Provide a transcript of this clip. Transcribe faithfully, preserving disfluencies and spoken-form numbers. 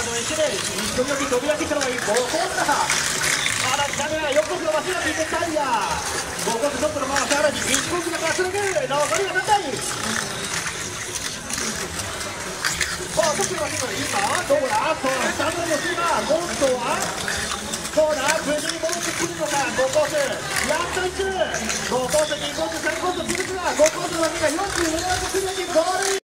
ードいちで一挙に飛び出してきたのがごコースだ。あらダメだ、横綱は足が効いてタイヤごコーストップのままさらに一コースが脱落。残りが何台。さあトップの足が今どうだ。そうスタートの隙間今度はどうだ、無事に戻ってくるのか。ごコースやっといく。ごコースにコースさんコース続くがごコースの脇がよんじゅうななこくらいでゴール。